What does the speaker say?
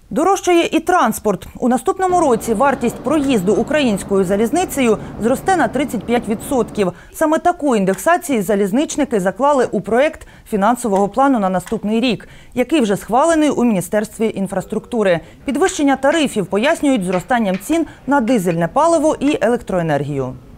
Дорожчає і транспорт. У наступному році вартість проїзду українською залізницею зросте на 35%. Саме таку індексацію залізничники заклали у проєкт фінансового плану на наступний рік, який вже схвалений у Міністерстві інфраструктури. Підвищення тарифів пояснюють зростанням цін на дизельне паливо і електроенергію.